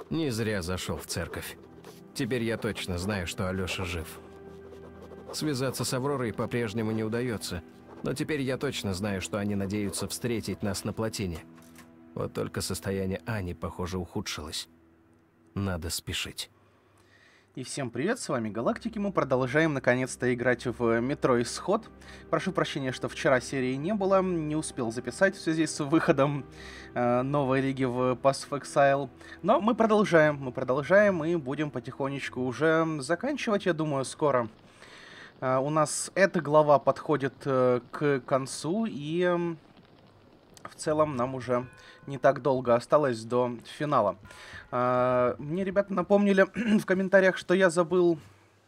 Не зря зашел в церковь. Теперь я точно знаю, что Алёша жив. Связаться с Авророй по-прежнему не удается, но теперь я точно знаю, что они надеются встретить нас на плотине. Вот только состояние Ани, похоже, ухудшилось. Надо спешить. И всем привет, с вами Галактики. Мы продолжаем наконец-то играть в Метро Исход. Прошу прощения, что вчера серии не было, не успел записать в связи с выходом новой лиги в Pass of Exile. Но мы продолжаем и будем потихонечку уже заканчивать, я думаю, скоро. У нас эта глава подходит к концу, и в целом нам уже не так долго осталось до финала. Мне ребята напомнили в комментариях, что я забыл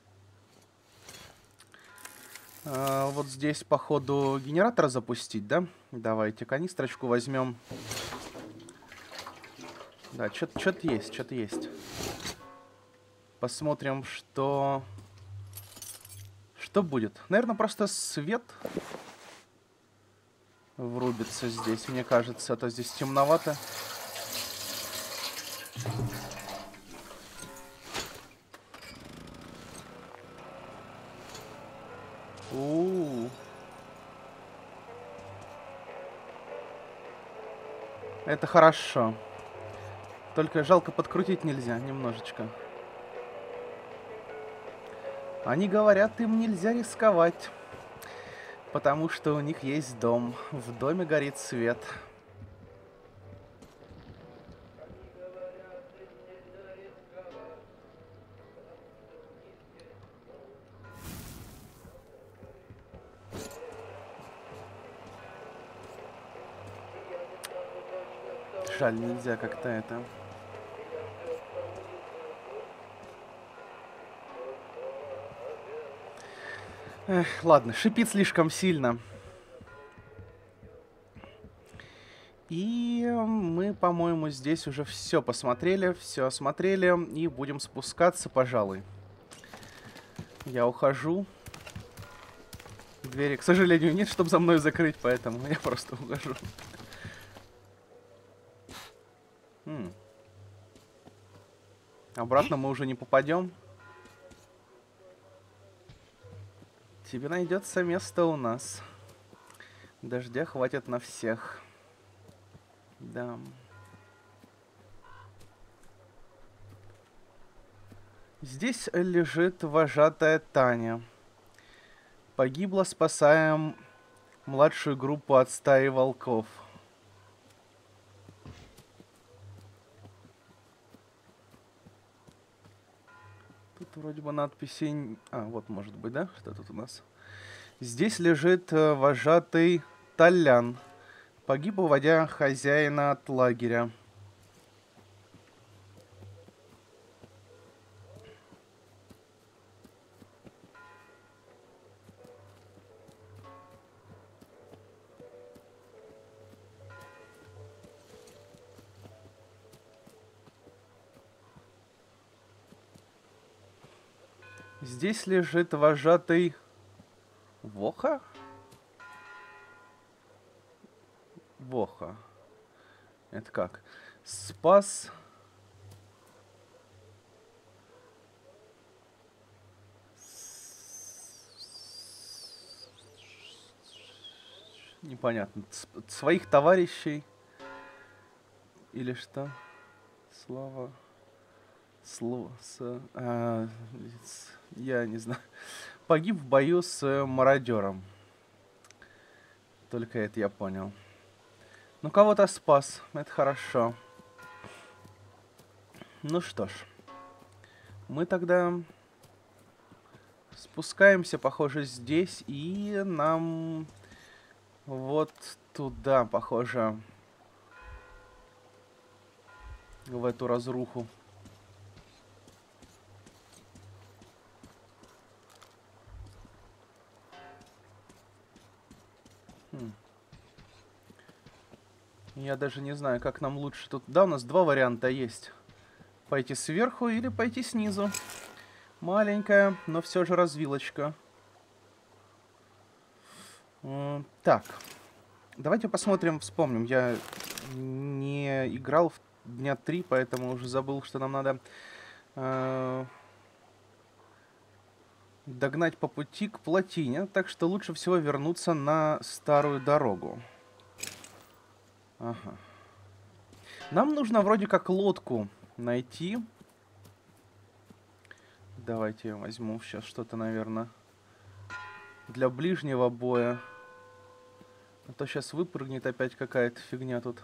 вот здесь, походу, генератор запустить, да? Давайте канистрочку возьмем. Да, что-то есть. Посмотрим, что будет. Наверное, просто свет врубится здесь, мне кажется, а то здесь темновато. Это хорошо. Только жалко, подкрутить нельзя немножечко. Они говорят, им нельзя рисковать, потому что у них есть дом. В доме горит свет. Жаль, нельзя как-то это. Эх, ладно, шипит слишком сильно. И мы, по-моему, здесь уже все посмотрели, все осмотрели. И будем спускаться, пожалуй. Я ухожу. Двери, к сожалению, нет, чтобы за мной закрыть, поэтому я просто ухожу. Обратно мы уже не попадем. Тебе найдется место у нас. Дождя хватит на всех. Да. Здесь лежит вожатая Таня. Погибла, спасая младшую группу от стаи волков. Тут вроде бы надписи... А, вот может быть, да? Что тут у нас? Здесь лежит вожатый Толян. Погиб, уводя хозяина от лагеря. Здесь лежит вожатый Воха? Воха. Это как? Спас... Непонятно. Своих товарищей. Или что? Слава... я не знаю. Погиб в бою с мародером. Только это я понял. Ну, кого-то спас. Это хорошо. Ну что ж. Мы тогда спускаемся, похоже, здесь. И нам вот туда, похоже, в эту разруху. Я даже не знаю, как нам лучше тут... Да, у нас два варианта есть. Пойти сверху или пойти снизу. Маленькая, но все же развилочка. Так. Давайте посмотрим, вспомним. Я не играл в дня 3, поэтому уже забыл, что нам надо догнать по пути к плотине. Так что лучше всего вернуться на старую дорогу. Ага. Нам нужно вроде как лодку найти. Давайте я возьму сейчас что-то, наверное, для ближнего боя. А то сейчас выпрыгнет опять какая-то фигня тут.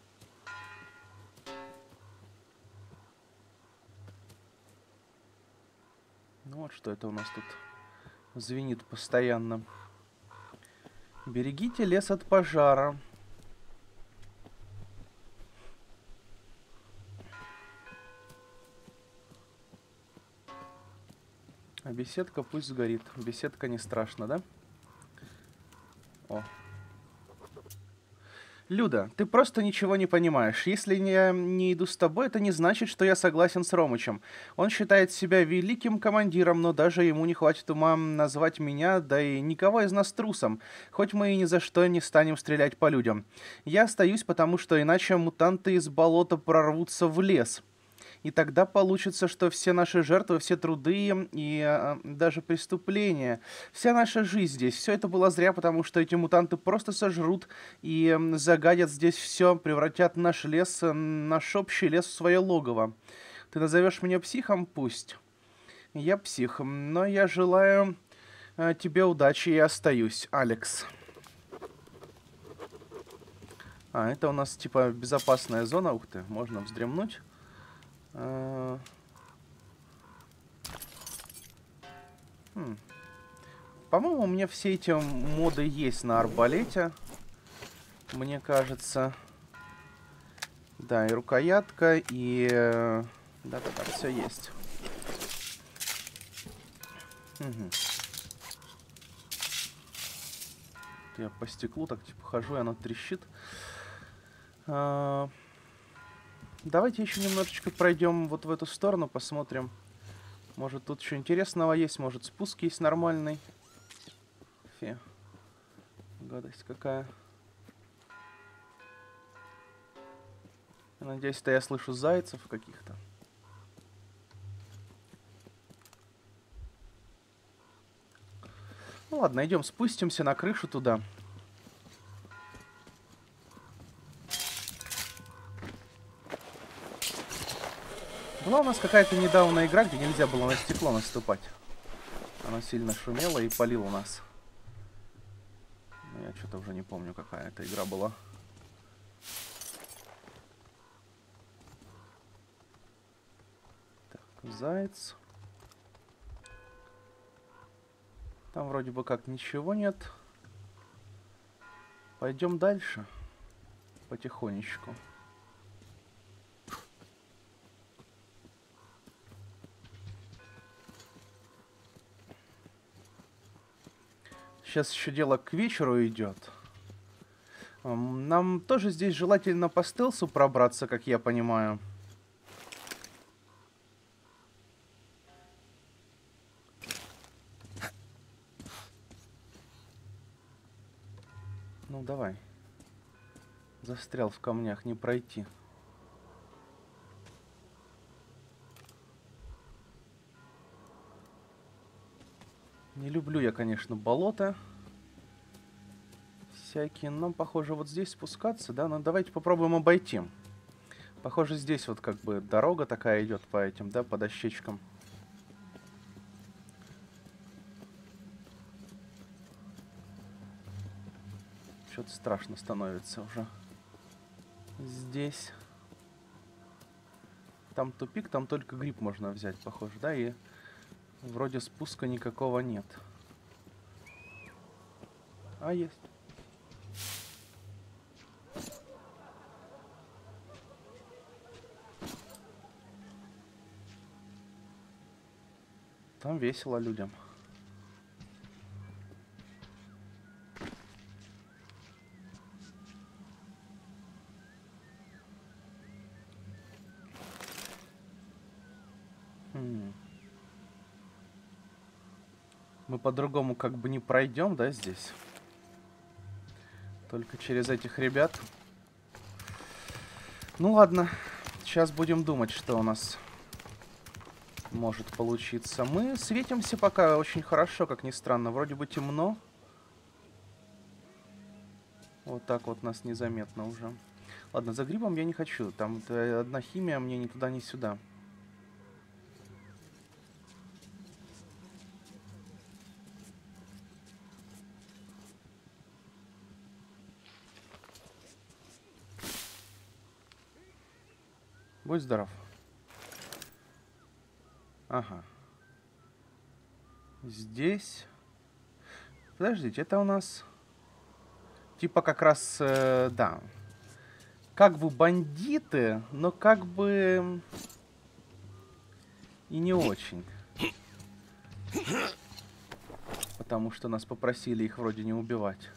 Ну вот что это у нас тут звенит постоянно. Берегите лес от пожара. А беседка пусть сгорит. Беседка не страшно, да? О. Люда, ты просто ничего не понимаешь. Если я не иду с тобой, это не значит, что я согласен с Ромычем. Он считает себя великим командиром, но даже ему не хватит ума назвать меня, да и никого из нас трусом. Хоть мы и ни за что не станем стрелять по людям. Я остаюсь, потому что иначе мутанты из болота прорвутся в лес. И тогда получится, что все наши жертвы, все труды и даже преступления, вся наша жизнь здесь, все это было зря, потому что эти мутанты просто сожрут и загадят здесь все, превратят наш лес, наш общий лес в свое логово. Ты назовешь меня психом? Пусть. Я псих, но я желаю тебе удачи и остаюсь, Алекс. А, это у нас типа безопасная зона. Ух ты, можно вздремнуть. По-моему, у меня все эти моды есть на арбалете. Мне кажется. Да, и рукоятка, и... Да-да-да, все есть. Угу. Я по стеклу так типа хожу, и оно трещит. Давайте еще немножечко пройдем вот в эту сторону, посмотрим. Может, тут еще интересного есть, может, спуск есть нормальный. Фе. Гадость какая. Надеюсь, я слышу зайцев каких-то. Ну ладно, идем, спустимся на крышу туда. Была у нас какая-то недавно игра, где нельзя было на стекло наступать. Оно сильно шумело и палило нас. Но я что-то уже не помню, какая это игра была. Так, заяц. Там вроде бы как ничего нет. Пойдем дальше. Потихонечку. Сейчас еще дело к вечеру идет. Нам тоже здесь желательно по стелсу пробраться, как я понимаю. Ну давай. Застрял в камнях, не пройти. Не люблю я, конечно, болото. Всякие. Но, похоже, вот здесь спускаться, да? Ну, давайте попробуем обойти. Похоже, здесь вот как бы дорога такая идет по этим, да, по дощечкам. Что-то страшно становится уже. Здесь. Там тупик, там только гриб можно взять, похоже, да? И вроде спуска никакого нет. А, есть. Там весело людям. Мы по-другому как бы не пройдем, да, здесь? Только через этих ребят. Ну ладно, Сейчас будем думать, что у нас может получиться. Мы светимся пока очень хорошо, как ни странно. Вроде бы темно. Вот так вот нас незаметно уже. Ладно, за грибом я не хочу. Там одна химия, мне ни туда, ни сюда. Будь здоров. Ага. Здесь... Подождите, это у нас... Типа как раз... да. Как бы бандиты, но как бы... И не очень. Потому что нас попросили их вроде не убивать.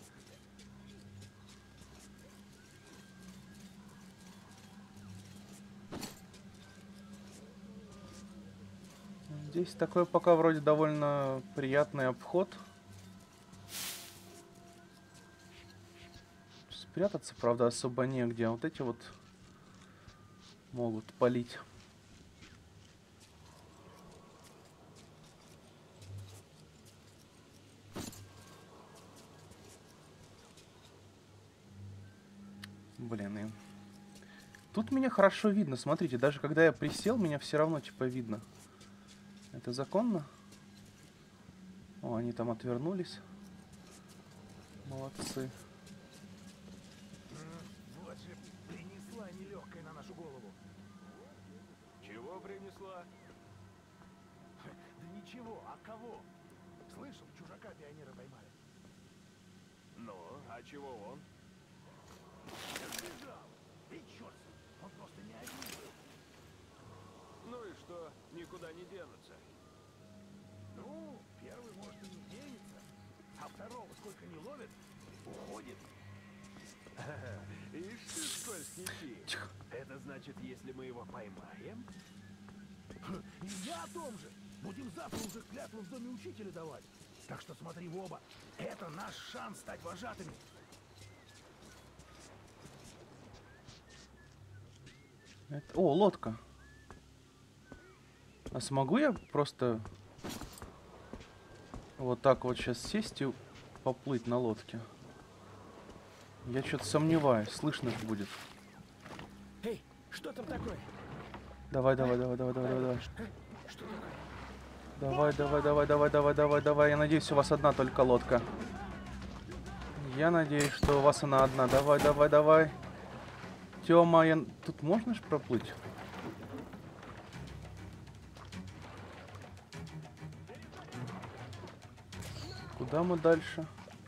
Здесь такой пока вроде довольно приятный обход. Спрятаться, правда, особо негде. А вот эти вот могут палить. Блин, и... Тут меня хорошо видно. Смотрите, даже когда я присел, меня все равно типа видно. Это законно? О, они там отвернулись. Молодцы. Вот же принесла нелегкая на нашу голову. Чего принесла? Да ничего, а кого? Слышал, чужака пионера поймали. Ну, а чего он? Сбежал. И черт, он просто не один был. Ну и что, никуда не денутся. Ну, первый может и не денется, а второго сколько не ловит, уходит. Ишь ты, скользкий тип. Это значит, если мы его поймаем? И я о том же. Будем завтра уже клятву в доме учителя давать. Так что смотри в оба. Это наш шанс стать вожатыми. Это... О, лодка. А смогу я просто вот так вот сейчас сесть и поплыть на лодке? Я что-то сомневаюсь. Слышно же будет. Эй, что там такое? Давай, давай, давай, давай, давай, давай. Что такое? Давай, давай, давай, давай, давай, давай, давай. Я надеюсь, у вас одна только лодка. Я надеюсь, что у вас она одна. Давай, давай, давай. Тёма, я... Тут можно ж проплыть? Куда мы дальше?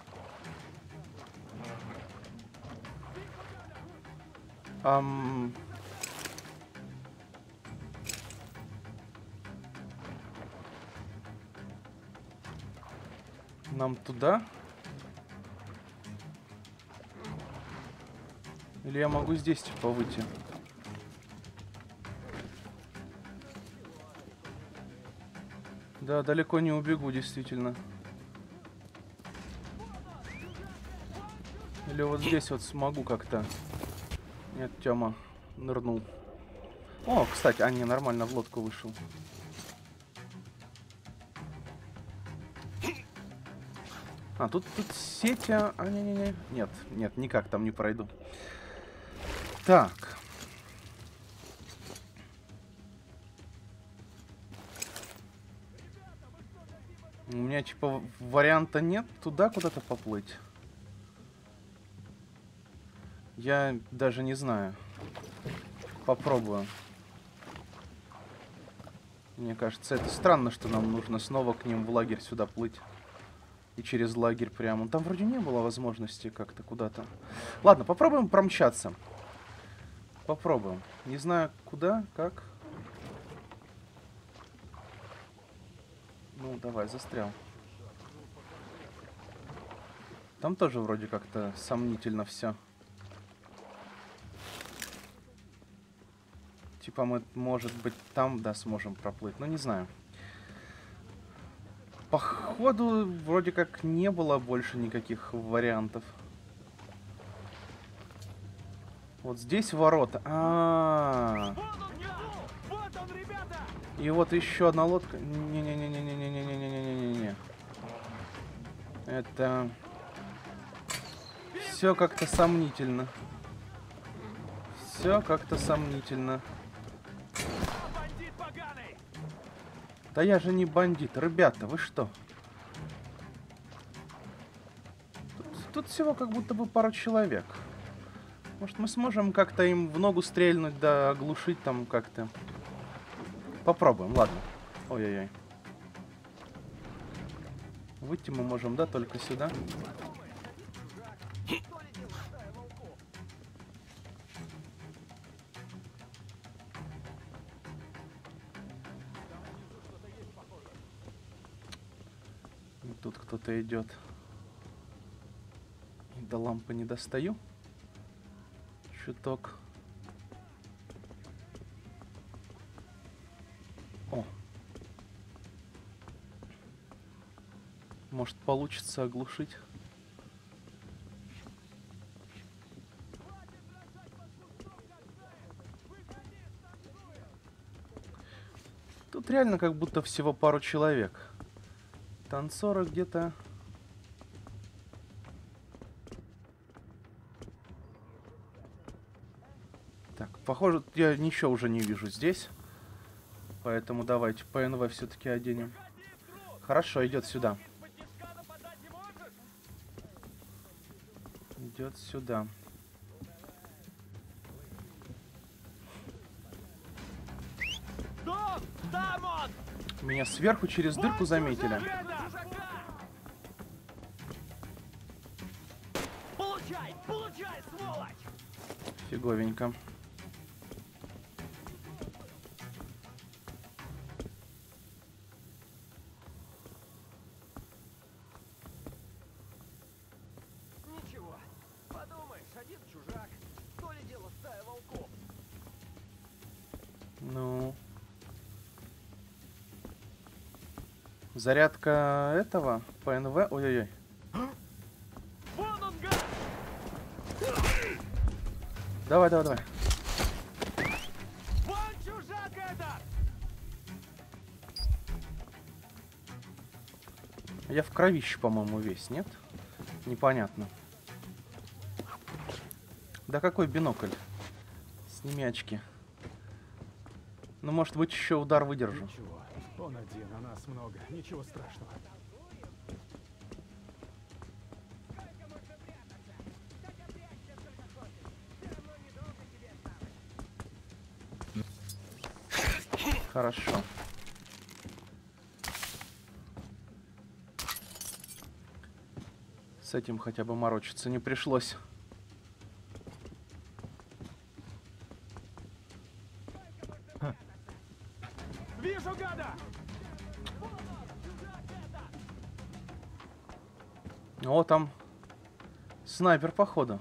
Нам туда? Или я могу здесь типа выйти? Да, далеко не убегу, действительно. Или вот здесь вот смогу как-то. Нет, Тёма нырнул. О, кстати, не, нормально в лодку вышел. А, тут сети... не-не-не. Нет, нет, никак там не пройду. Так. У меня, типа, варианта нет туда куда-то поплыть. Я даже не знаю. Попробую. Мне кажется, это странно, что нам нужно снова к ним в лагерь сюда плыть. И через лагерь прямо. Там вроде не было возможности как-то куда-то. Ладно, попробуем промчаться. Попробуем. Не знаю куда, как. Ну, давай, застрял. Там тоже вроде как-то сомнительно все. Типа мы, может быть, там, да, сможем проплыть. Ну, не знаю. Походу, вроде как не было больше никаких вариантов. Вот здесь ворота. Вот он, ребята! И вот еще одна лодка. Не-не-не-не-не-не-не-не-не-не-не-не. Это... Все как-то сомнительно. Все как-то сомнительно. Бандит поганый! Да я же не бандит. Ребята, вы что? Тут всего как будто бы пару человек. Может, мы сможем как-то им в ногу стрельнуть, да оглушить там как-то. Попробуем, ладно. Ой-ой-ой. Выйти мы можем, да, только сюда. И тут кто-то идет. И до лампы не достаю. Чуток. О. Может, получится оглушить. Тут реально как будто всего пару человек. Танцоры где-то... Так, похоже, я ничего уже не вижу здесь. Поэтому давайте ПНВ все-таки оденем. Хорошо, идет сюда. Идет сюда. Дон! Там он! Меня сверху через дырку заметили. Получай! Получай, сволочь! Фиговенько. Ничего. Подумаешь, один чужак. То ли дело стая волков. Ну. Зарядка этого ПНВ. Ой-ой-ой. Вон он, гад! Давай, давай, давай. Вон чужак этот! Я в кровище, по-моему, весь, нет? Непонятно. Да какой бинокль? Сними очки. Ну, может быть, еще удар выдержу. Ничего. Он один, а нас много. Ничего страшного. Хорошо. С этим хотя бы морочиться не пришлось. Вижу гада! О, там снайпер, походу.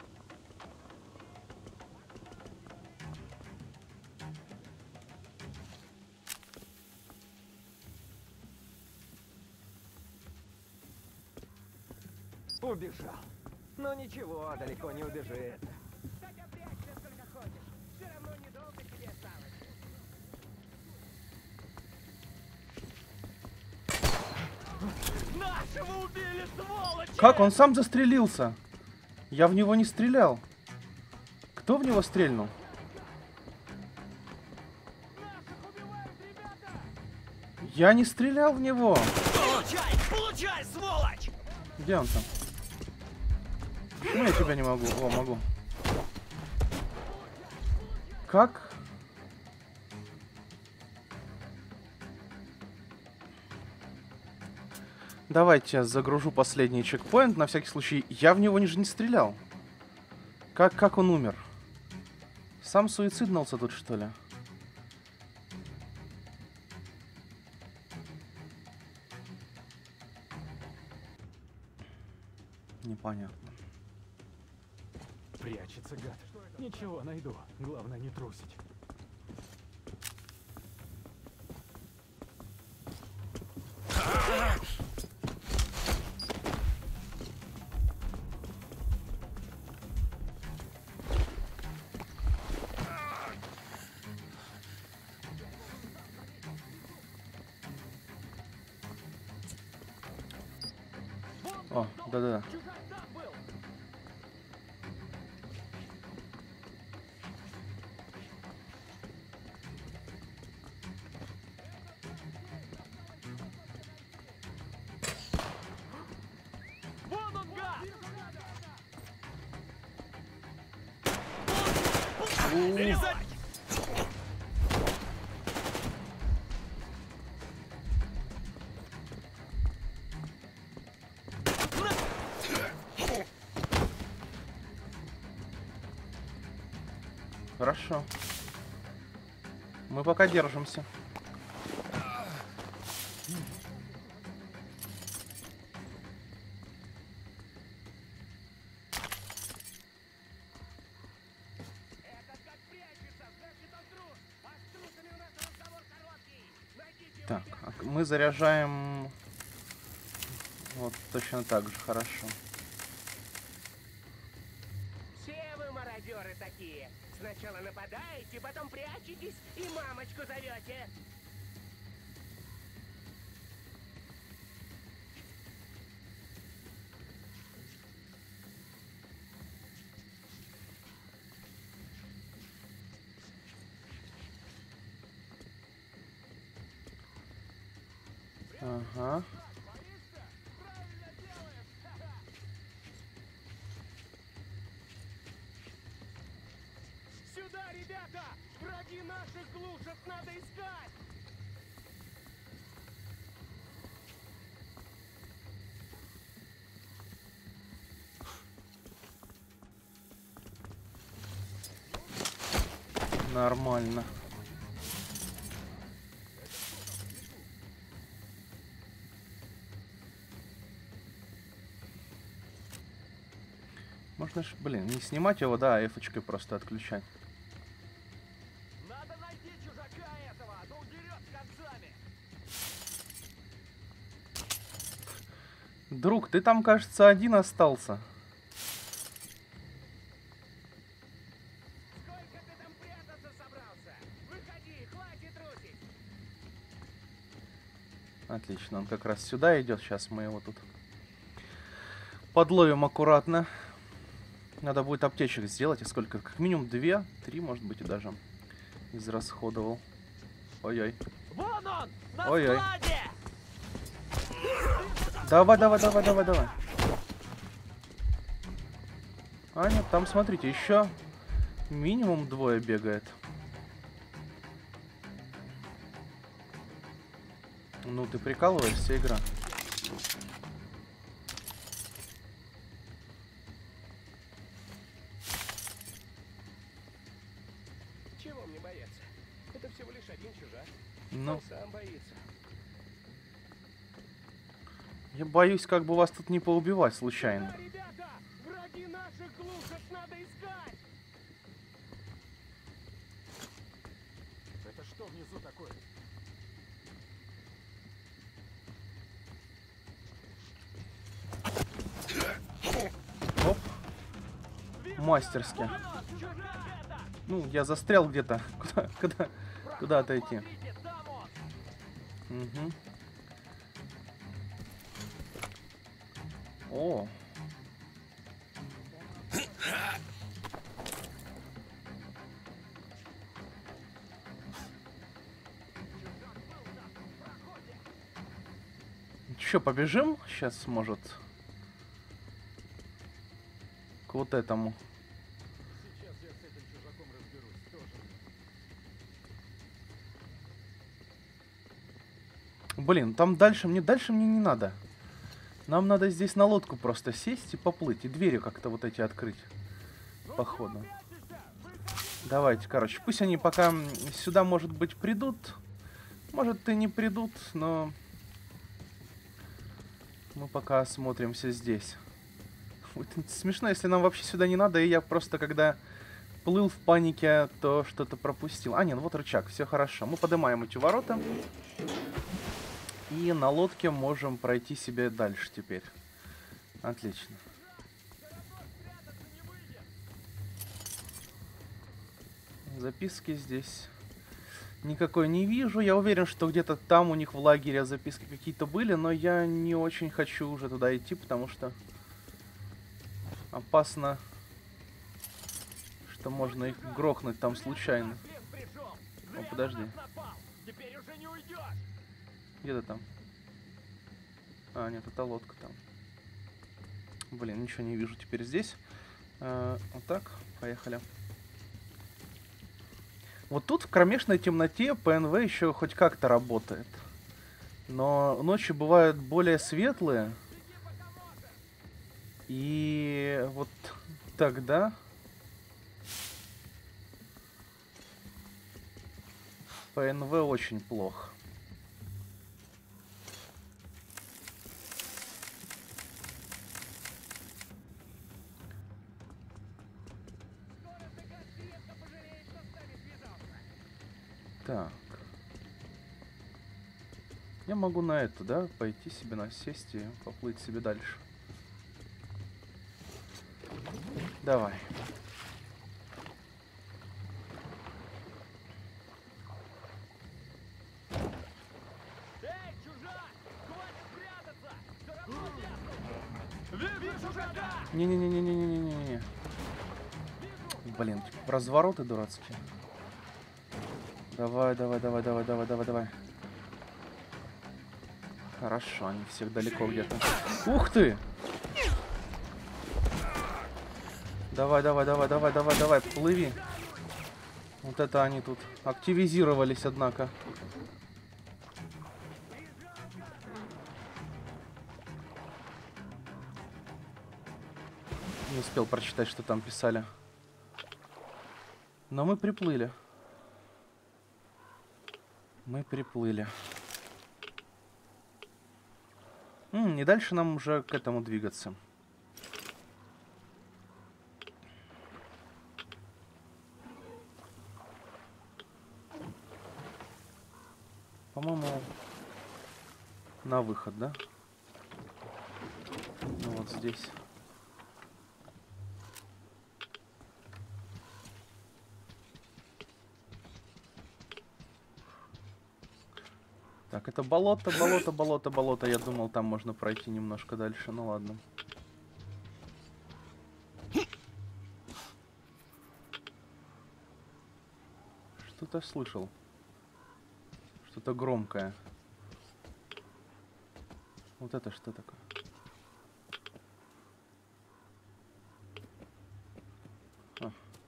Убежал. Но ничего, далеко не убежит. Нашего убили, сволочи! Как? Он сам застрелился. Я в него не стрелял. Кто в него стрельнул? Я не стрелял в него. Получай! Получай, сволочь! Где он там? Почему я тебя не могу? О, могу. Как? Давайте я загружу последний чекпоинт. На всякий случай, я в него не стрелял. Как он умер? Сам суициднулся тут, что ли? Непонятно. Прячется гад. Ничего, найду. Главное не трусить. О, да-да-да. Чужак там был! Вон он, гад! Зарезать! Хорошо. Мы пока держимся. Так, мы заряжаем вот точно так же, хорошо. Все вы мародеры такие. Сначала нападаете, потом прячетесь и мамочку зовете. Ага. Сюда, ребята! Враги наших глушат, надо искать! Нормально. Можно ж, блин, не снимать его, да, а эфочкой просто отключать. Надо найти чужака этого, а то удерет с концами! Друг, ты там, кажется, один остался. Сколько ты там прятаться собрался? Выходи, хватит трусить! Отлично, он как раз сюда идет. Сейчас мы его тут подловим аккуратно. Надо будет аптечек сделать. И сколько? Как минимум 2, 3, может быть, и даже израсходовал. Ой-ой. Вон он! На Ой-ой. складе! Давай, давай, давай, давай, давай. А, нет, там, смотрите, еще минимум 2 бегает. Ну, ты прикалываешься, игра. Чего мне бояться? Это всего лишь один чужак. Ну, Он сам боится. я боюсь, как бы вас тут не поубивать случайно. Да, ребята! Враги наших глушат, надо искать! Это что внизу такое? Оп. Мастерски. Чужак это! Ну, я застрял где-то. Куда отойти? Смотрите, там он! Угу. О. Че, побежим? Сейчас, может, к вот этому. Сейчас я с этим чужаком разберусь тоже. Блин, там дальше мне не надо. Нам надо здесь на лодку просто сесть и поплыть. И двери как-то вот эти открыть. Походу. Давайте, короче, пусть они пока сюда, может быть, придут. Может, и не придут, но мы пока осмотримся здесь. Будет смешно, если нам вообще сюда не надо, и я просто, когда плыл в панике, то что-то пропустил. А, нет, ну вот рычаг, все хорошо. Мы поднимаем эти ворота. И на лодке можем пройти себе дальше теперь. Отлично. Записки здесь никакой не вижу. Я уверен, что где-то там у них в лагере записки какие-то были, но я не очень хочу уже туда идти, потому что опасно, что можно их грохнуть там случайно. О, подожди. Теперь уже не уйдешь. Где ты там? А, нет, это лодка там. Блин, ничего не вижу теперь здесь. Вот так, поехали. Вот тут в кромешной темноте ПНВ еще хоть как-то работает. Но ночи бывают более светлые. И вот тогда... ПНВ очень плохо. Так. Я могу на это, да, пойти себе насесть и поплыть себе дальше. Давай. Эй, чужак! Хватит прятаться! Все равно нет! Вижу чужака! Не-не-не-не-не-не-не-не. Блин, развороты дурацкие. Давай, давай, давай, давай, давай, давай, давай. Хорошо, они всех далеко где-то. Ух ты! Давай, давай, давай, давай, давай, давай, плыви. Вот это они тут активизировались, однако. Не успел прочитать, что там писали. Но мы приплыли. Мы приплыли. И дальше нам уже к этому двигаться. По-моему, на выход, да? Ну вот здесь. Так, это болото, болото, болото, болото. Я думал, там можно пройти немножко дальше. Ну ладно. Что-то слышал. Что-то громкое. Вот это что такое? А.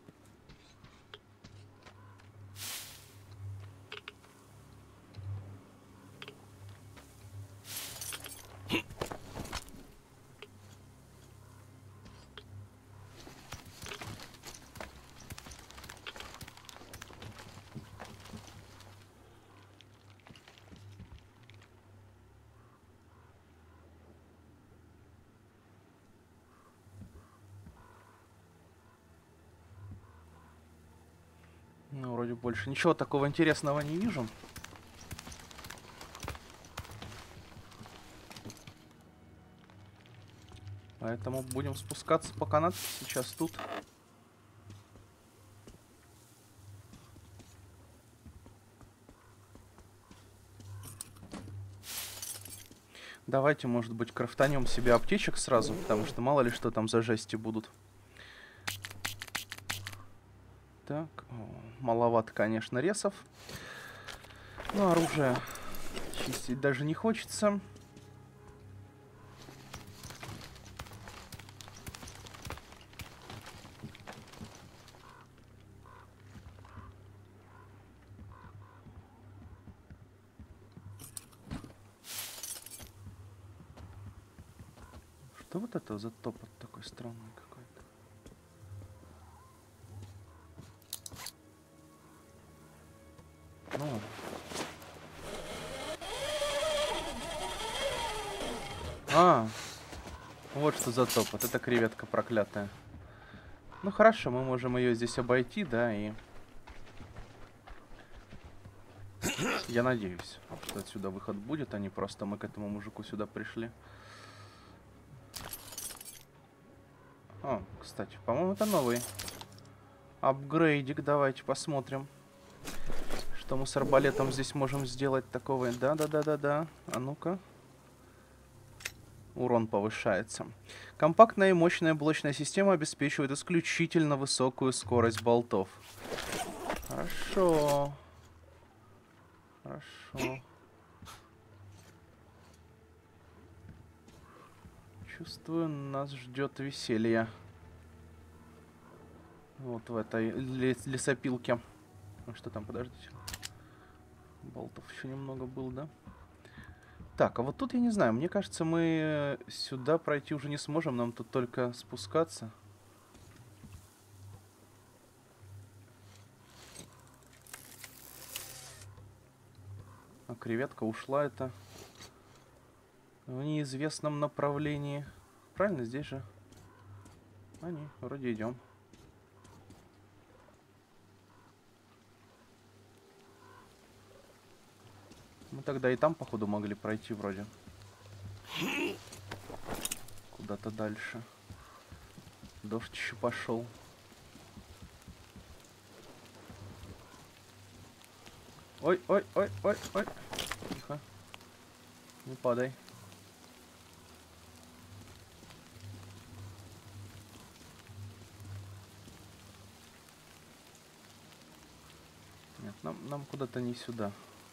Ну, вроде больше ничего такого интересного не вижу. Поэтому будем спускаться по канату сейчас тут. Давайте, может быть, крафтанем себе аптечек сразу, потому что мало ли что там за жести будут. Так, маловато, конечно, ресов. Но оружие чистить даже не хочется. Что вот это за топот такой странный какой-то? Ну ладно. А, вот что за топот. Это креветка проклятая. Ну хорошо, мы можем ее здесь обойти, да, и... Я надеюсь, что отсюда выход будет, а не просто мы к этому мужику сюда пришли. О, кстати, по-моему, это новый апгрейдик. Давайте посмотрим, Что мы с арбалетом здесь можем сделать такого? Да. А ну-ка. Урон повышается. Компактная и мощная блочная система обеспечивает исключительно высокую скорость болтов. Хорошо. Хорошо. Чувствую, нас ждет веселье. Вот в этой лесопилке. А что там, подождите. Болтов еще немного было, да? Так, а вот тут я не знаю. Мне кажется, мы сюда пройти уже не сможем. Нам тут только спускаться. А креветка ушла это в неизвестном направлении. Правильно, здесь же? А, не, вроде идем. Мы тогда и там, походу, могли пройти вроде. Куда-то дальше. Дождь еще пошел. Ой. Тихо. Не падай. Нет, нам куда-то не сюда.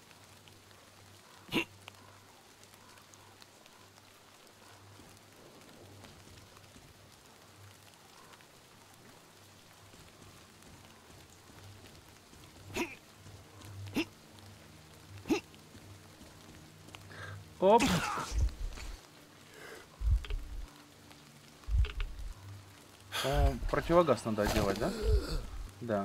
Оп. О, противогаз надо делать, да? Да.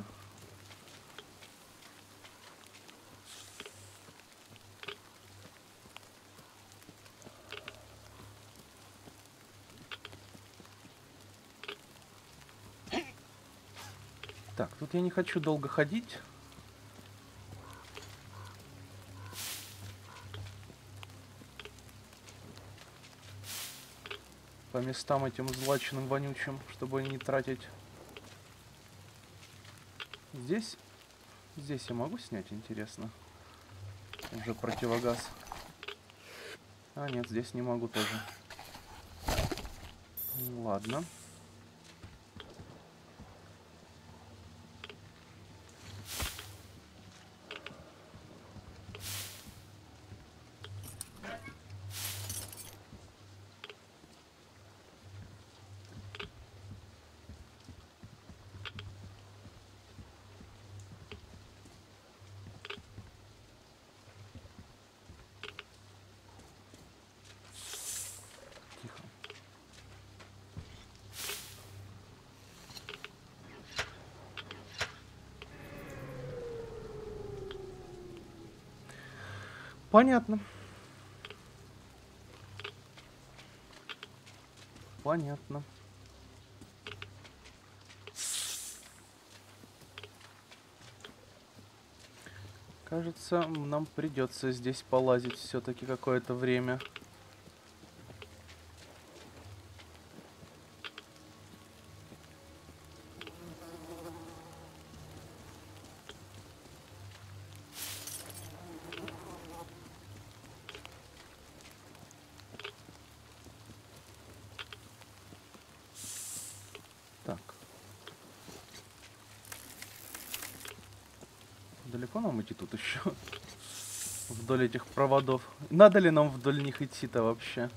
Так, тут я не хочу долго ходить. По местам этим злачным, вонючим, чтобы не тратить. Здесь я могу снять, интересно. Уже противогаз. А, нет, здесь не могу тоже. Ладно. Понятно. Понятно. Кажется, нам придется здесь полазить все-таки какое-то время. Так. Далеко нам идти тут еще? Вдоль этих проводов. Надо ли нам вдоль них идти-то вообще?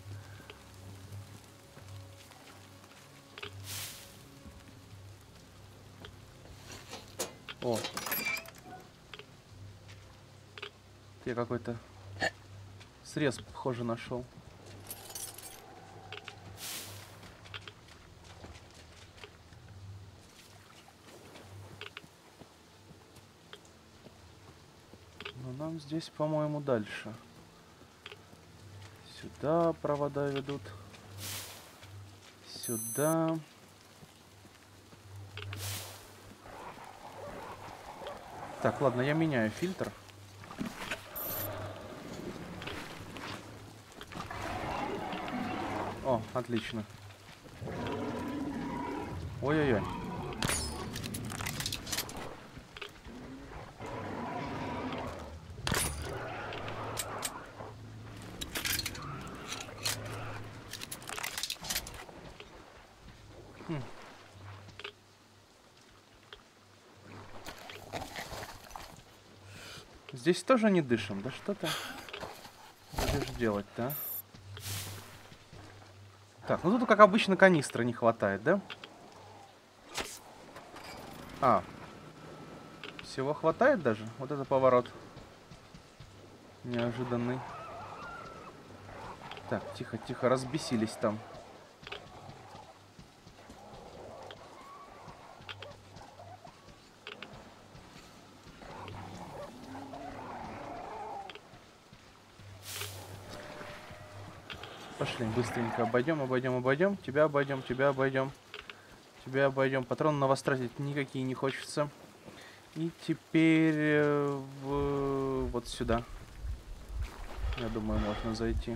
О. Я какой-то срез, похоже, нашел. Нам здесь, по-моему, дальше. Сюда провода ведут. Сюда. Так, ладно, я меняю фильтр. О, отлично. Ой-ой-ой. Здесь тоже не дышим. Да что ты будешь делать-то, а? Так, ну тут, как обычно, канистры не хватает, да? А. Всего хватает даже? Вот это поворот. Неожиданный. Так, тихо, тихо, разбесились там. Пошли, быстренько обойдем, обойдем, обойдем. Тебя обойдем, тебя обойдем. Тебя обойдем. Патроны на вас тратить никакие не хочется. И теперь вот сюда. Я думаю, можно зайти.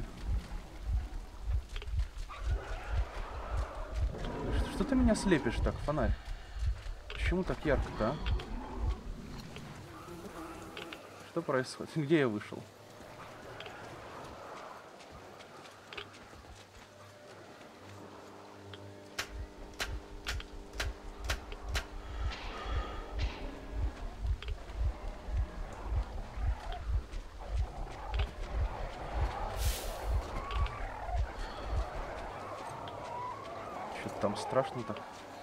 Что ты меня слепишь так, фонарь? Почему так ярко-то, а? Что происходит? Где я вышел? Что-то там страшно так.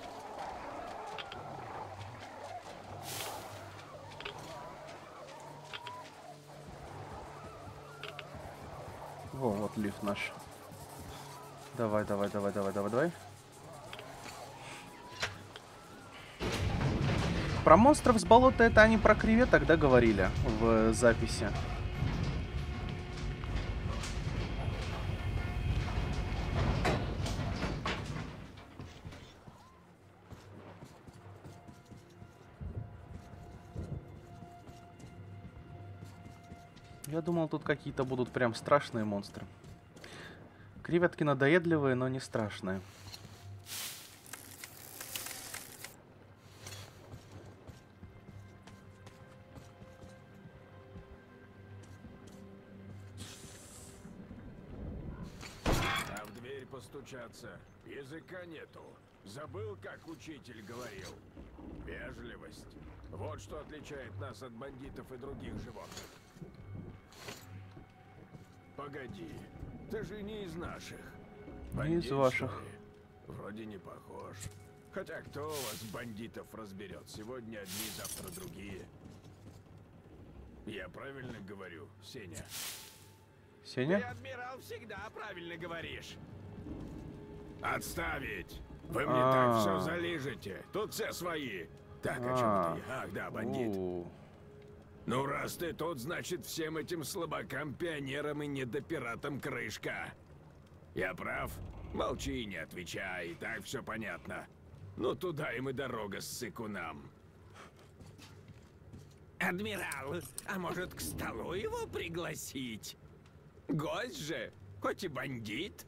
Во, вот лифт наш. Давай, давай, давай, давай, давай, давай. Про монстров с болота это они про креветок, да, говорили в записи? Я думал, тут какие-то будут прям страшные монстры. Креветки надоедливые, но не страшные. А в дверь постучаться языка нету. Забыл, как учитель говорил. Вежливость. Вот что отличает нас от бандитов и других животных. Погоди, ты же не из наших. Не из ваших. Вроде не похож. Хотя кто у вас бандитов разберет? Сегодня одни, завтра другие. Я правильно говорю, Сеня? Сеня? Ты, адмирал, всегда правильно говоришь. Отставить! Вы мне так все залижете. Тут все свои. Так, о чем ты? Ах, да, бандит. Ну, раз ты тут, значит, всем этим слабакам, пионерам и недопиратам крышка. Я прав? Молчи и не отвечай, и так все понятно. Ну, туда им и дорога с сыкунам. Адмирал, а может, к столу его пригласить? Гость же, хоть и бандит.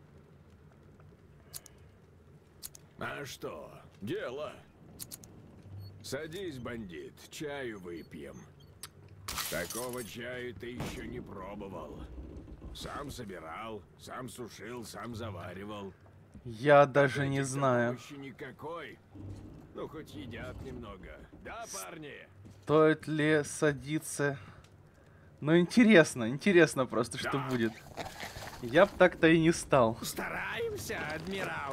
А что, дело? Садись, бандит, чаю выпьем. Такого чая ты еще не пробовал. Сам собирал, сам сушил, сам заваривал. Я даже не знаю. Помощи никакой. Ну, хоть едят немного. Да, парни? Стоит ли садиться? Ну, интересно, интересно просто, что будет. Я б так-то и не стал. Стараемся, адмирал.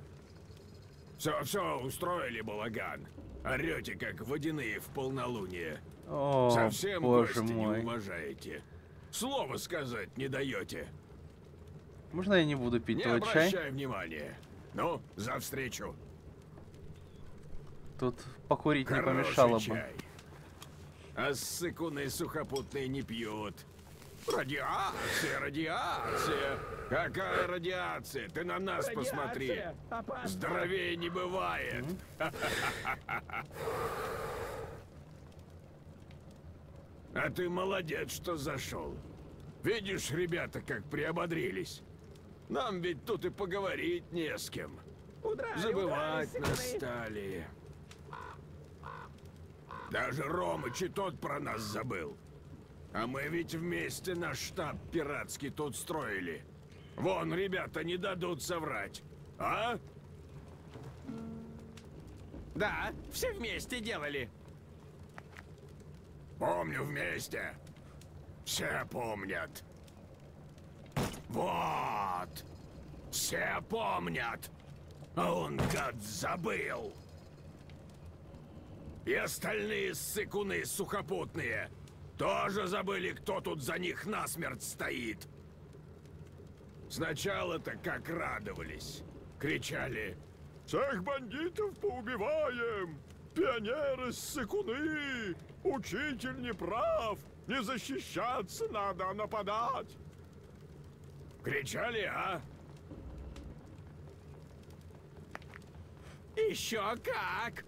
Все, устроили балаган. Орете, как водяные в полнолуние. О, Совсем боже гостя мой. не уважаете. Слова сказать не даете. Можно я не буду пить Не твой чай? обращай внимания. Ну, за встречу. Тут покурить не Хороший помешало бы. чай. А ссыкуны сухопутные не пьют. Радиация, радиация. Какая радиация? Ты на нас посмотри. Здоровее не бывает. А ты молодец, что зашел. Видишь, ребята, как приободрились. Нам ведь тут и поговорить не с кем. Забывать нас стали. Даже Ромыч и тот про нас забыл. А мы ведь вместе наш штаб пиратский тут строили. Вон, ребята не дадут соврать. А? Да, все вместе делали. Помню вместе. Все помнят. Вот. Все помнят. А он, гад, забыл. И остальные ссыкуны сухопутные тоже забыли, кто тут за них насмерть стоит. Сначала-то как радовались. Кричали: «Всех бандитов поубиваем! Пионеры-ссыкуны! Учитель не прав! Не защищаться надо, а нападать!» Кричали, а? Еще как!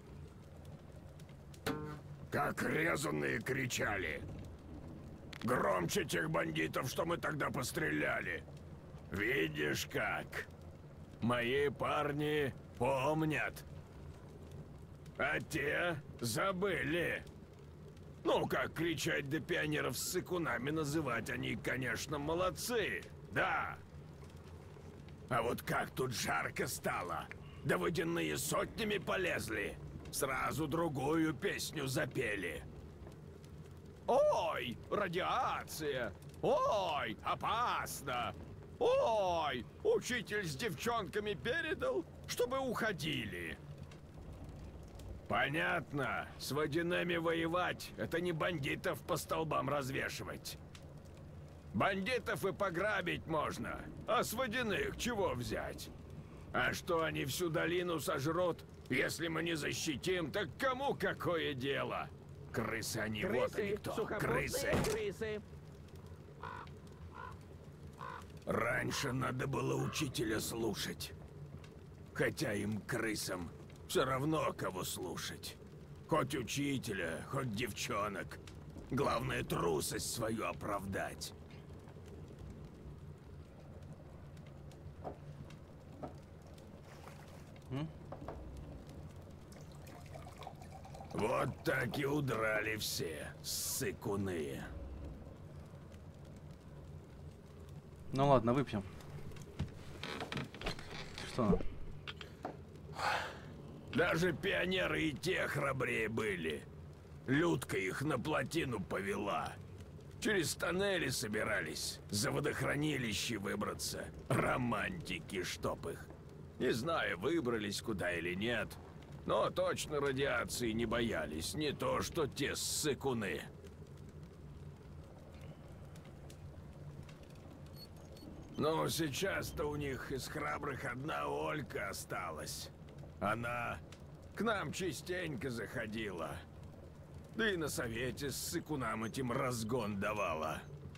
Как резаные кричали. Громче тех бандитов, что мы тогда постреляли. Видишь как? Мои парни помнят. А те забыли. Ну, как кричать до пионеров с сыкунами называть, они, конечно, молодцы, да. А вот как тут жарко стало. Да водяные сотнями полезли. Сразу другую песню запели. Ой, радиация! Ой, опасно! Ой, учитель с девчонками передал, чтобы уходили. Понятно, с водяными воевать — это не бандитов по столбам развешивать. Бандитов и пограбить можно, а с водяных чего взять? А что они всю долину сожрут, если мы не защитим, так кому какое дело? Крысы они, вот они кто, крысы. Крысы. Раньше надо было учителя слушать. Хотя им, крысам, все равно кого слушать. Хоть учителя, хоть девчонок. Главное, трусость свою оправдать. Вот так и удрали все, ссыкуны. Ну ладно, выпьем. Что? Даже пионеры и те храбрее были. Людка их на плотину повела. Через тоннели собирались, за водохранилище выбраться. Романтики, чтоб их. Не знаю, выбрались куда или нет, но точно радиации не боялись, не то что те ссыкуны. Но сейчас-то у них из храбрых одна Олька осталась. Она к нам частенько заходила. Да и на совете с сыкунам этим разгон давала.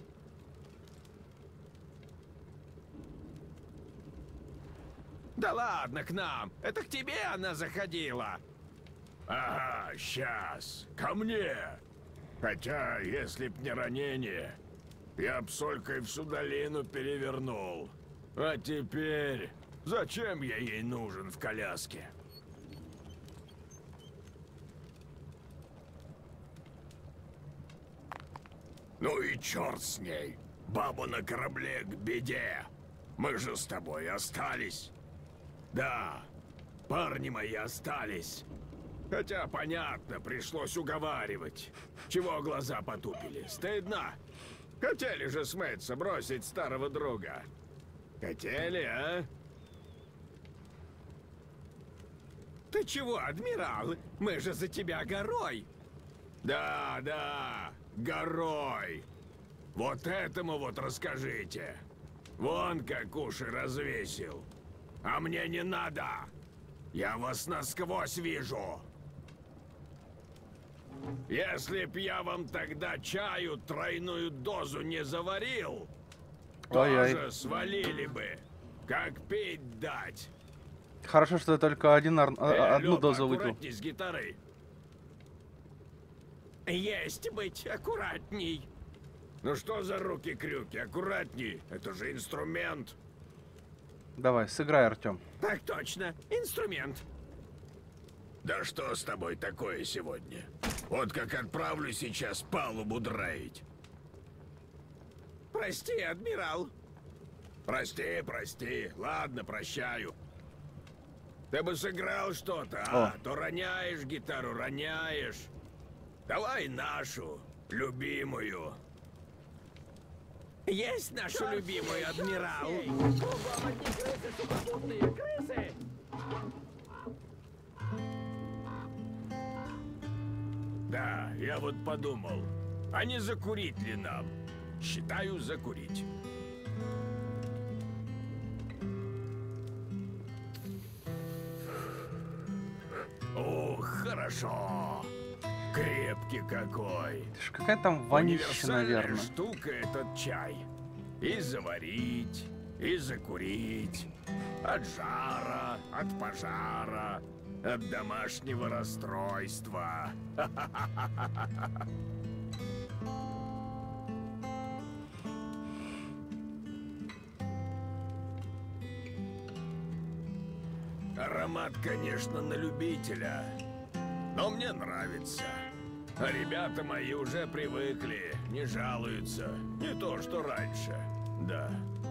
Да ладно, к нам. Это к тебе она заходила. Ага, сейчас. Ко мне. Хотя, если б не ранение, я б с Олькой всю долину перевернул. А теперь, зачем я ей нужен в коляске? Ну и черт с ней. Бабу на корабле к беде. Мы же с тобой остались. Да, парни мои остались. Хотя, понятно, пришлось уговаривать. Чего глаза потупили? Стыдно. Хотели же смыться, бросить старого друга. Хотели, а? Ты чего, адмирал? Мы же за тебя горой. Да, да, горой. Вот этому вот расскажите. Вон как уши развесил. А мне не надо. Я вас насквозь вижу. Если б я вам тогда чаю тройную дозу не заварил, тоже свалили бы. Как пить дать? Хорошо, что я только одну дозу выпил. Аккуратней с гитарой. Есть быть аккуратней. Ну что за руки-крюки? Аккуратней. Это же инструмент. Давай, сыграй, Артем. Так точно, инструмент. Да что с тобой такое сегодня? Вот как отправлю сейчас палубу драить. Прости, адмирал. Прости, прости. Ладно, прощаю. Ты бы сыграл что-то, а? То роняешь гитару, роняешь. Давай нашу, любимую. Есть нашу любимую, адмирал. Кругом одни крысы, сухопутные крысы! Да, я вот подумал, а не закурить ли нам? Считаю, закурить. Ох, хорошо. Крепкий какой. Это ж какая там вонища, Универсальная наверное. штука этот чай. И заварить, и закурить. От жара, от пожара, от домашнего расстройства. Аромат, конечно, на любителя, но мне нравится. А ребята мои уже привыкли, не жалуются. Не то, что раньше. Да.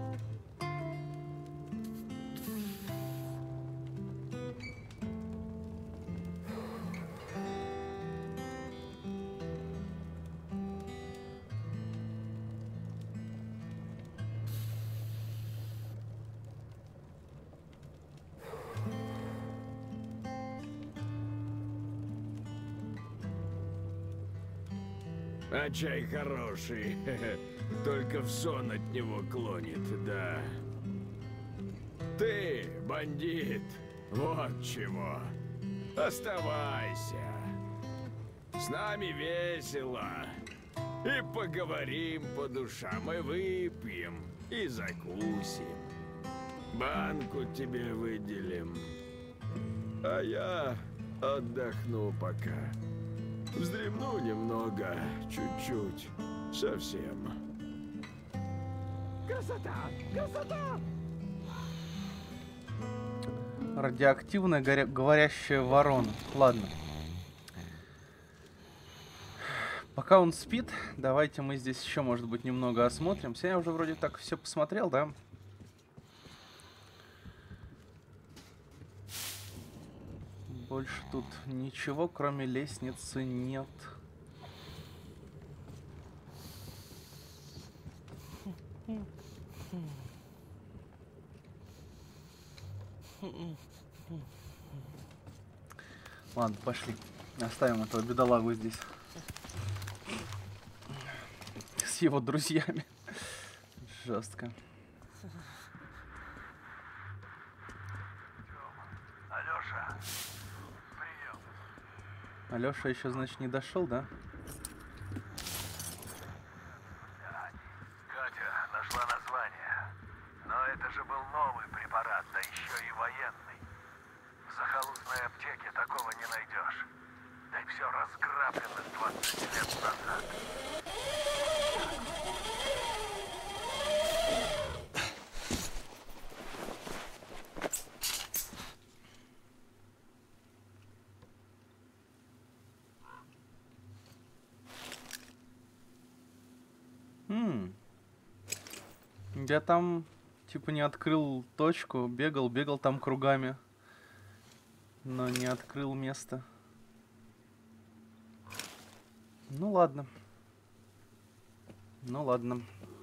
А чай хороший, только в сон от него клонит, да. Ты, бандит, вот чего. Оставайся. С нами весело. И поговорим по душам, и выпьем, и закусим. Банку тебе выделим. А я отдохну пока. Вздремну немного, чуть-чуть, совсем. Красота! Красота! Радиоактивная говорящая ворона. Ладно. Пока он спит, давайте мы здесь еще, может быть, немного осмотримся. Я уже вроде так все посмотрел, да? Больше тут ничего, кроме лестницы, нет. Ладно, пошли. Оставим этого бедолагу здесь. С его друзьями. Жестко. Алёша, прием. Алёша еще, значит, не дошел, да? Катя нашла название. Но это же был новый препарат, да еще и военный. В захолустной аптеке такого не найдешь. Да и все разграблено 20 лет назад. Я там, типа, не открыл точку, бегал там кругами, но не открыл место. Ну ладно. Ну ладно.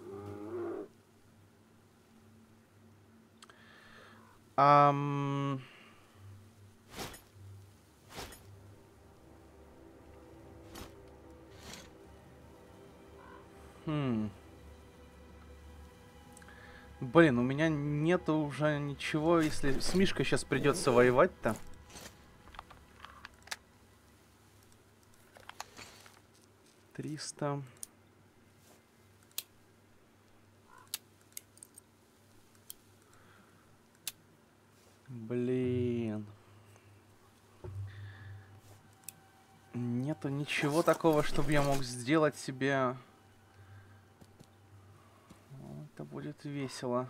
Блин, у меня нету уже ничего, если с Мишкой сейчас придется воевать-то. $300. Блин. Нету ничего такого, чтобы я мог сделать себе. Это будет весело.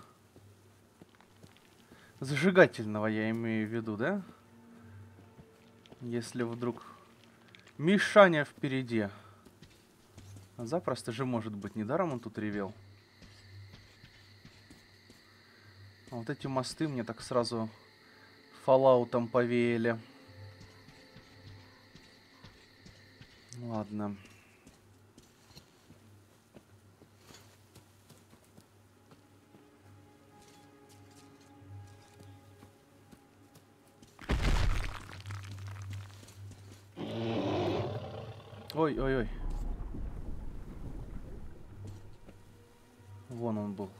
Зажигательного я имею в виду, да? Если вдруг Мишаня впереди. А запросто же может быть. Недаром он тут ревел. А вот эти мосты мне так сразу Fallout'ом повеяли. Ладно. Ой-ой-ой. Вон он был.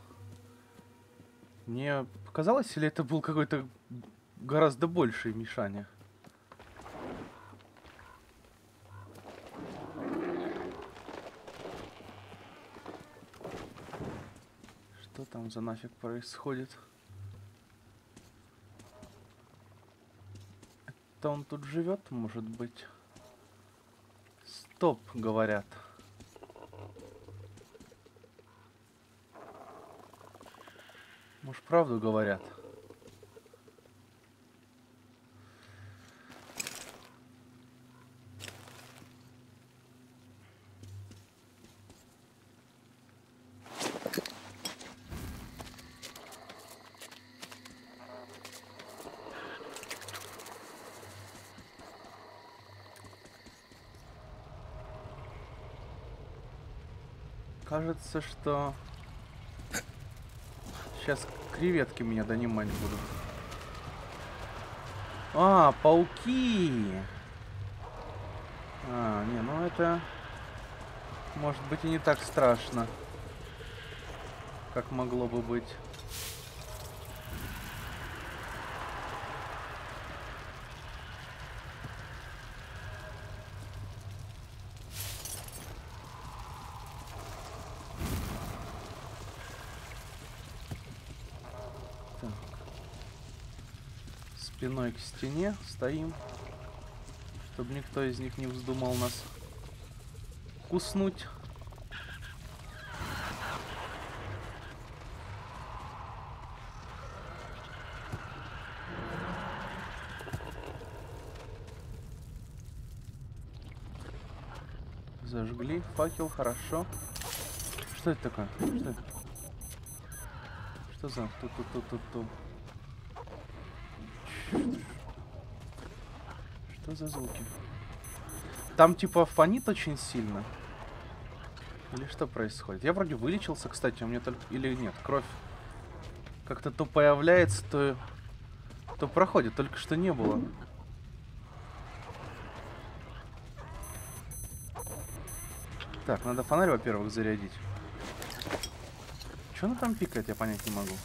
Мне показалось, или это был какой-то гораздо больший Мишаня? Что там за нафиг происходит? Это он тут живет, может быть? Стоп, говорят. Может, правду говорят? Кажется, что сейчас креветки меня донимать будут. А, пауки! Не, ну это может быть и не так страшно, как могло бы быть. Спиной к стене стоим, чтобы никто из них не вздумал нас куснуть. Зажгли факел, хорошо. Что это такое? Что это? Что за ту-ту-ту-ту-ту? Что за звуки? Там типа фонит очень сильно. Или что происходит? Я вроде вылечился, кстати, у меня только... Или нет, кровь как-то то появляется, то проходит. Только что не было. Так, надо фонарь, во-первых, зарядить. Что она там пикает, я понять не могу.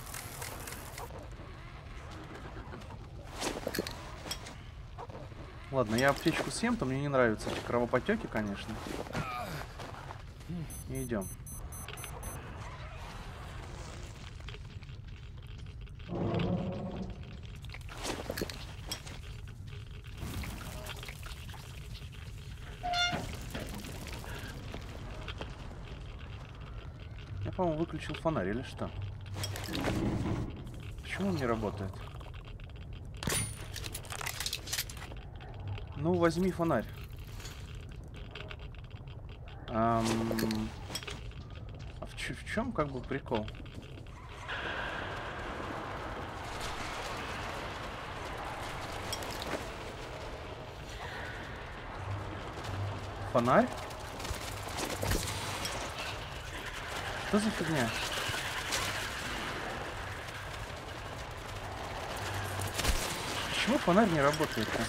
Ладно, я аптечку съем, то мне не нравятся эти кровоподтеки, конечно. И идем. Я, по-моему, выключил фонарь или что? Почему он не работает? Ну, возьми фонарь. А в чем как бы прикол? Фонарь? Что за фигня? Почему фонарь не работает-то?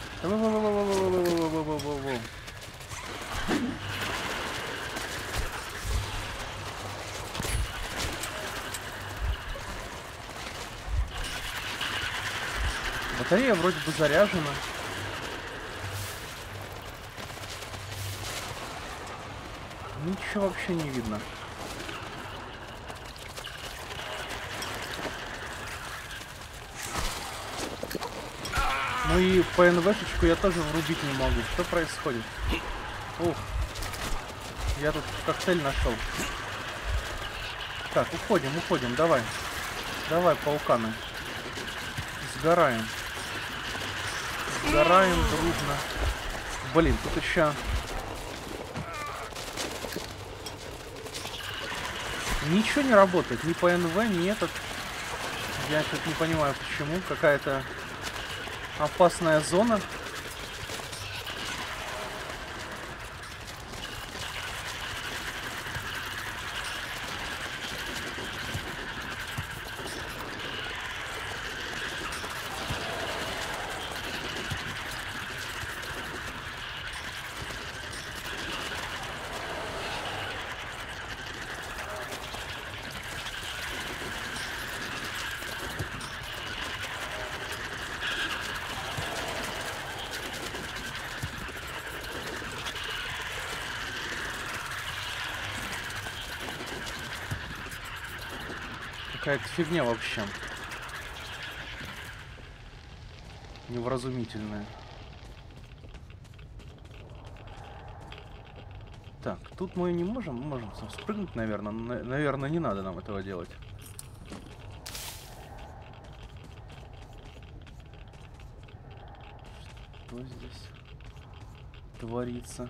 Батарея вроде бы заряжена. Ничего вообще не видно. Ну и ПНВшечку я тоже врубить не могу. Что происходит? Ух. Я тут коктейль нашел. Так, уходим, давай. Давай, пауканы. Сгораем. Сгораем дружно. Блин, тут еще... Ничего не работает. Ни ПНВ, ни этот. Я что-то не понимаю, почему. Какая-то... опасная зона. Какая-то фигня вообще. Невразумительная. Так, тут мы не можем. Мы можем спрыгнуть, наверное. Наверное, не надо нам этого делать. Что здесь творится?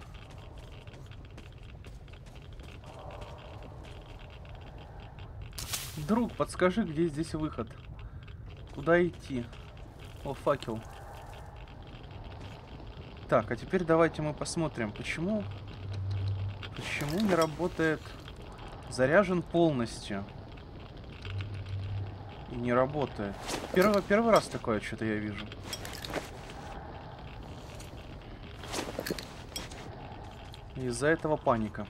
Друг, подскажи, где здесь выход? Куда идти? О, факел. Так, а теперь давайте мы посмотрим, почему не работает... Заряжен полностью. И не работает. Первый раз такое что-то я вижу. Из-за этого паника.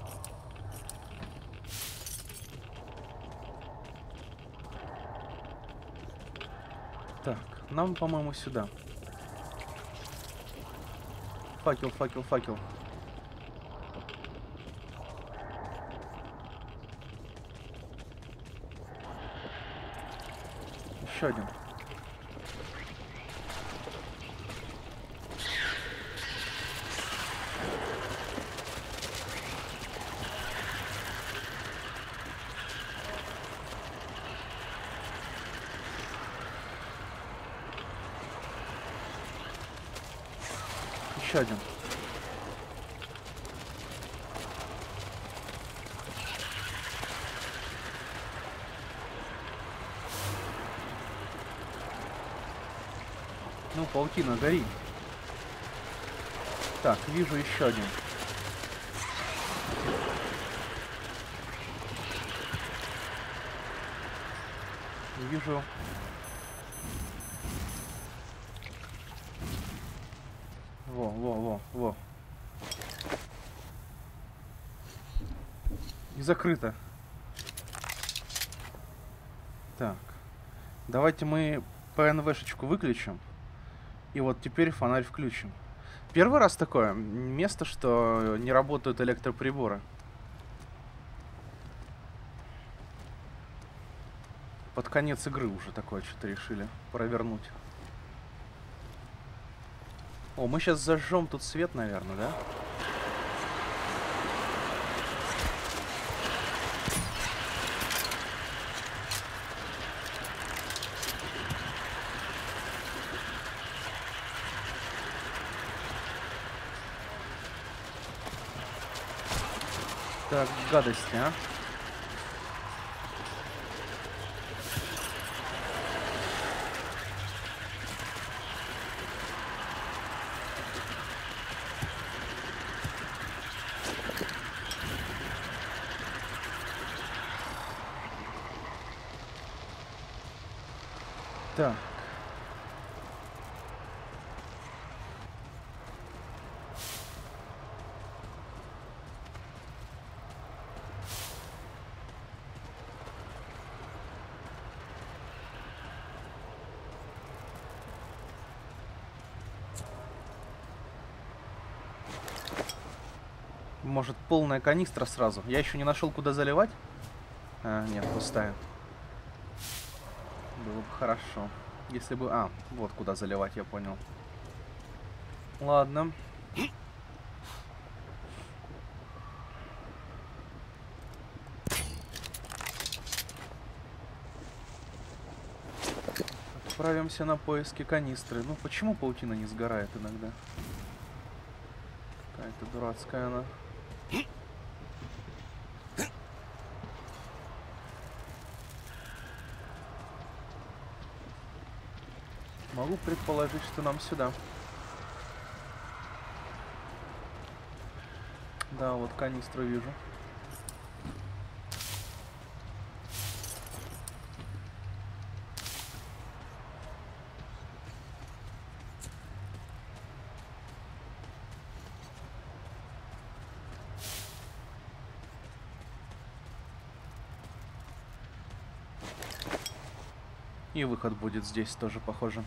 Так, нам, по-моему, сюда. Факел, факел, факел. Еще один. Еще один. Ну, паутина, гори. Так, вижу еще один. Вижу. Во. И закрыто. Так. Давайте мы ПНВшечку выключим. И вот теперь фонарь включим. Первый раз такое место, что не работают электроприборы. Под конец игры уже такое что-то решили провернуть. О, мы сейчас зажжем тут свет, наверное, да? Так, гадости, а? Так. Может, полная канистра сразу? Я еще не нашел, куда заливать. А, нет, пустая. Было бы хорошо. Если бы... А, вот куда заливать, я понял. Ладно. Отправимся на поиски канистры. Ну, почему паутина не сгорает иногда? Какая-то дурацкая она. Могу предположить, что нам сюда. Да, вот канистру вижу. И выход будет здесь тоже, похоже.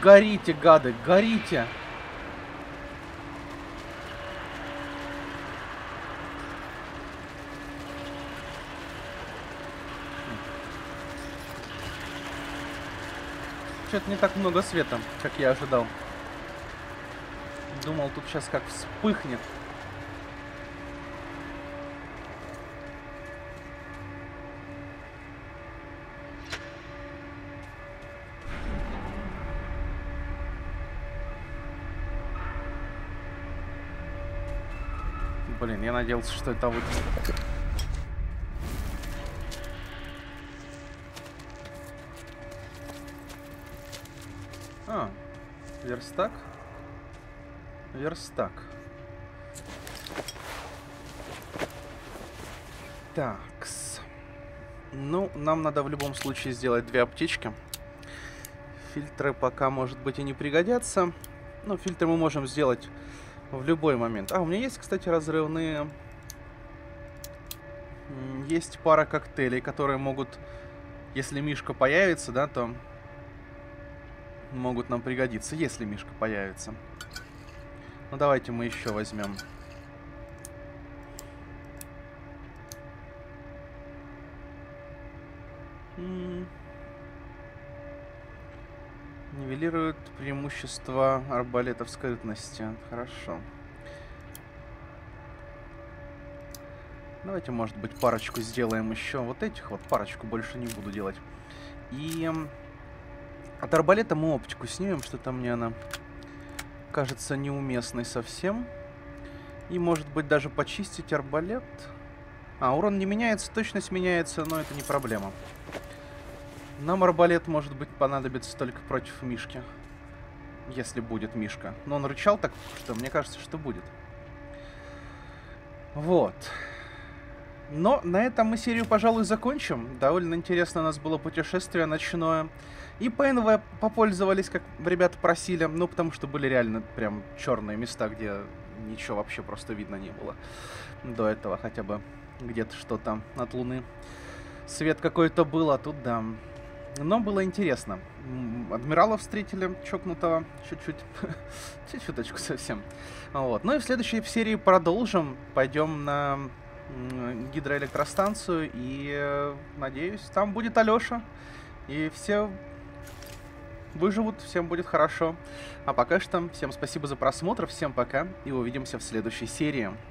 горите, гады, горите! Что-то не так много света, как я ожидал. Думал, тут сейчас как вспыхнет. Блин, я надеялся, что это вот... А, верстак? Верстак. Такс. Ну, нам надо в любом случае сделать 2 аптечки. Фильтры пока, может быть, и не пригодятся. Но фильтры мы можем сделать в любой момент. А, у меня есть, кстати, разрывные... Есть пара коктейлей, которые могут... Если Мишка появится, да, то... Могут нам пригодиться, если Мишка появится. Ну, давайте мы еще возьмем. Нивелирует преимущество арбалета в скрытности. Хорошо. Давайте, может быть, парочку сделаем еще. Вот этих вот парочку больше не буду делать. И от арбалета мы оптику снимем, что-то мне она кажется неуместной совсем. И, может быть, даже почистить арбалет. А, урон не меняется, точность меняется, но это не проблема. Нам арбалет, может быть, понадобится только против Мишки. Если будет Мишка. Но он рычал так, что мне кажется, что будет. Вот. Но на этом мы серию, пожалуй, закончим. Довольно интересно у нас было путешествие ночное. И ПНВ попользовались, как ребята просили. Ну, потому что были реально прям черные места, где ничего вообще просто видно не было. До этого хотя бы где-то что-то от Луны. Свет какой-то был, а тут да. Но было интересно. Адмирала встретили, чокнутого, чуть-чуть. Чуть-чуточку совсем. Вот. Ну и в следующей серии продолжим. Пойдем на гидроэлектростанцию. И, надеюсь, там будет Алёша. И все выживут, всем будет хорошо. А пока что, всем спасибо за просмотр, всем пока. И увидимся в следующей серии.